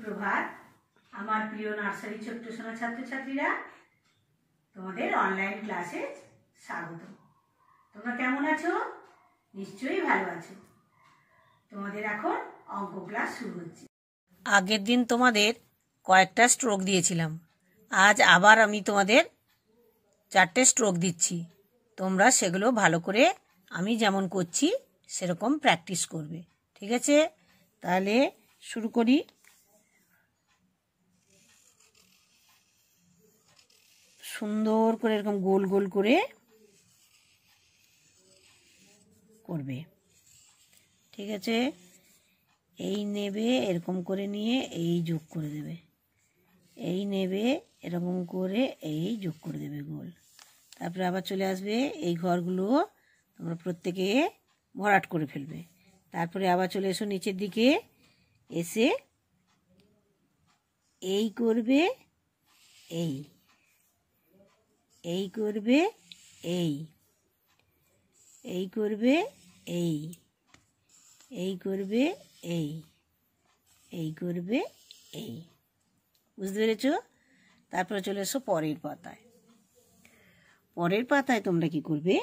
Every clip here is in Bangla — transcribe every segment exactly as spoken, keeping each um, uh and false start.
সুপ্রভাত আমার প্রিয় নার্সারি ছোট্ট সোনা ছাত্রছাত্রীরা, তোমাদের অনলাইন ক্লাসে স্বাগত। তোমরা কেমন আছো? নিশ্চয়ই ভালো আছো। তোমাদের এখন অঙ্ক ক্লাস শুরু হচ্ছে। আগের দিন তোমাদের কয়েকটা স্ট্রোক দিয়েছিলাম, আজ আবার আমি তোমাদের চারটে স্ট্রোক দিচ্ছি। তোমরা সেগুলো ভালো করে আমি যেমন করছি সেরকম প্র্যাকটিস করবে, ঠিক আছে? তাহলে শুরু করি। সুন্দর করে এরকম গোল গোল করে করবে, ঠিক আছে? এই নেবে, এরকম করে নিয়ে এই যোগ করে দেবে, এই নেবে এরকম করে এই যোগ করে দেবে গোল। তারপরে আবার চলে আসবে, এই ঘরগুলো তোমরা প্রত্যেকে ভরাট করে ফেলবে। তারপরে আবার চলে এসো নিচের দিকে, এসে এই করবে, এই এই করবে, এই এই করবে, এই এই করবে, এই এই করবে, এই। বুঝতে পেরেছ? তারপরে চলে এসো পরের পাতায়। পরের পাতায় তোমরা কি করবে,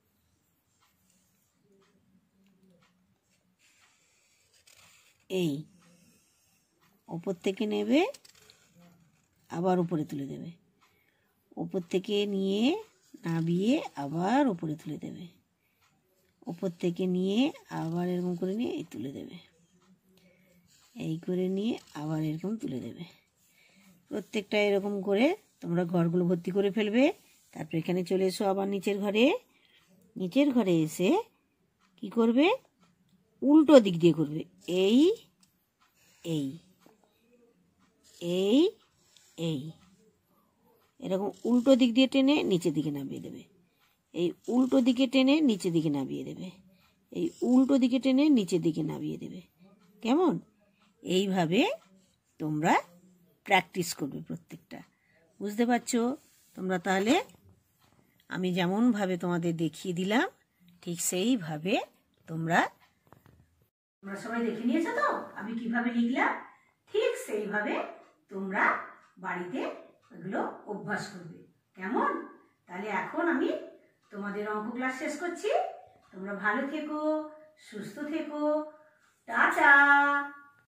এই ওপর থেকে নেবে, আবার উপরে তুলে দেবে, ওপর থেকে নিয়ে নাবিয়ে আবার উপরে তুলে দেবে, ওপর থেকে নিয়ে আবার এরকম করে নিয়ে এই তুলে দেবে, এই করে নিয়ে আবার এরকম তুলে দেবে। প্রত্যেকটা এরকম করে তোমরা ঘরগুলো ভর্তি করে ফেলবে। তারপর এখানে চলে এসো আবার নিচের ঘরে। নিচের ঘরে এসে কি করবে, উল্টো দিক দিয়ে করবে, এই এই এই এই এরকম উল্টো দিক দিয়ে টেনে নিচের দিকে নামিয়ে দেবে, এই উল্টো দিকে টেনে নিচের দিকে নামিয়ে দেবে, এই উল্টো দিকে টেনে নিচের দিকে নামিয়ে দেবে। কেমন? এইভাবে তোমরা প্র্যাকটিস করবে প্রত্যেকটা। বুঝতে পারছো তোমরা? তাহলে আমি যেমনভাবে তোমাদের দেখিয়ে দিলাম ঠিক সেইভাবে তোমরা তোমরা সবাই দেখে নিয়েছো তো আমি কিভাবে লিখলাম? ঠিক সেইভাবে তোমরা বাড়িতে এগুলো অভ্যাস করবে। কেমন? তাহলে এখন আমি তোমাদের অঙ্ক ক্লাস শেষ করছি। তোমরা ভালো থেকো, সুস্থ থেকো, টাটা।